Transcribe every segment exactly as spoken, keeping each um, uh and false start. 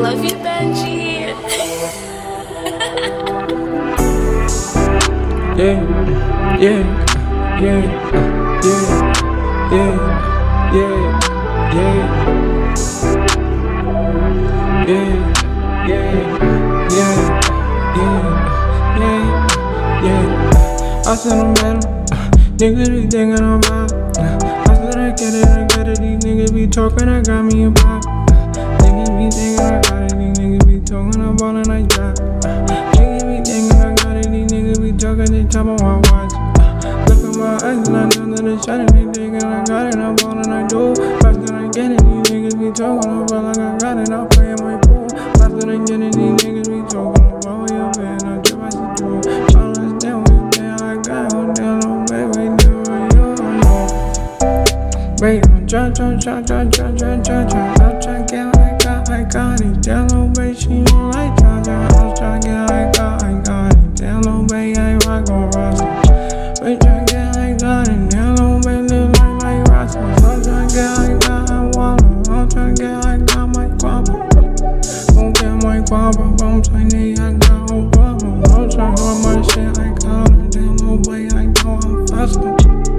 love you, Benji. Yeah, yeah, yeah, yeah, yeah, yeah, yeah, yeah, yeah, yeah, yeah, yeah. I said I'm better, niggas be thinking I'm bad. I said I get it, I get it, these niggas be talking, I got me a vibe. Niggas be thinking I got it, these niggas be talking, I'm ballin' like that. Niggas be thinking I got it, these niggas be talking, they top on my watch. Look at my eyes and I know that it's shining, they thinking I got it, I'm ballin' like dope. Faster I get it, these niggas be talking, I'm ballin' like I got it, I'm playing my pool. Faster I get it, these niggas be talking, I'm ballin' your man, I drip, I see through. I don't understand what you think I got, hold down, no baby, do it, you know. Wait, I'm try, try, try, try, try, try, try, try, try, try, get I got, I got it. Down low, baby, she don't like try, try, I try, get I got, I got it. Down low, baby, I ain't rock on Rasta. Wait, try, get I got it. Down low, baby, live like my Rasta. I try, get I got, I wanna. I try, get I got my guapa. Don't get my guapa, I'm trying I got Obama. I'm trying to run my shit, I got it. Down low, baby, I know I'm faster.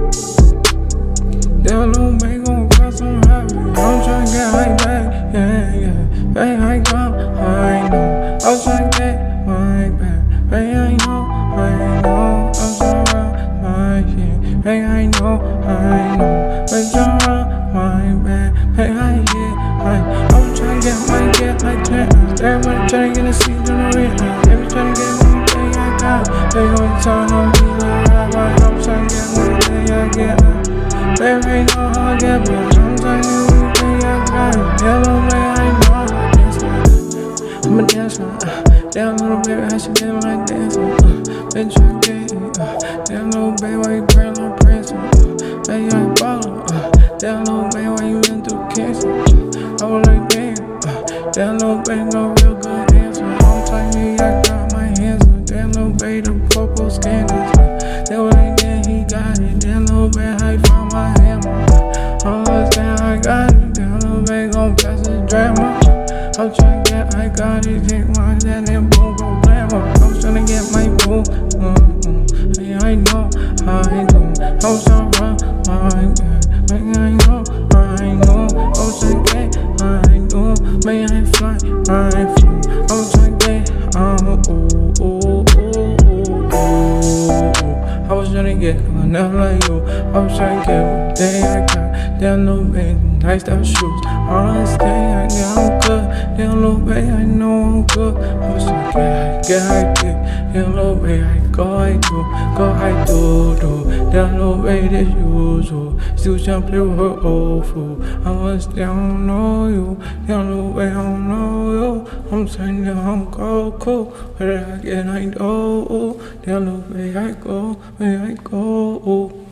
Down low, baby, gon' cost some heavy. I'm tryna get high back, yeah, yeah. Baby, I got, I know. I'm tryna get my back. Baby, I know, I know. I'm tryna run my shit. Baby, I know, I know. Baby, tryna run my back. Baby, I get high. I'm tryna get my get like that. Everybody tryna get a seat on the rent. Everybody tryna get one thing I got. Baby, always talking on me like rap. I'm tryna get one thing I get. Baby, ain't know how I get, but sometimes you think I got it. Hello, baby, I know how to dance. I'm a dancer. Uh, down little baby, I should get my dancer. Uh, bitch, I get it. Uh, down little baby, why you praying like Prince? Uh, baby, I ballin'. Uh, down little baby, why you been through cancer? Uh, I was like, damn. Uh, down little baby, no real good answer. I'm telling you, I got my hands up. Down little baby, the purple scandals. Uh, they were like, yeah, he got it. Down little baby, I found my hammer. I understand I got it. Down little baby, gon' pass the drama. I'm tryna get, I got it. Take my dad and boom, go glamour. I'm tryna get my boo. Mm-hmm. Hey, I know, I do. I'm tryna run my bed. Hey, I know, I know. I'm tryna get, I do. May I fly, I fly. I'm tryna get, I'm ooh, ooh, ooh, ooh, ooh. I was tryna get, I'm not like you. I was tryna get what day I got. Down low, baby, nice out shoes. Honestly, I know I'm good. Down low, baby, I know I'm good. I was tryna get, get, I get. Down low, baby, I go, I do. Go, I do, do. Down low, baby, this usual. Still tryna play with her old fool. I was down, I don't know you. Down low, baby, I don't know you. I'm saying that I'm cold, cool. Where I get, I do. Down low, baby, I go, baby, I go.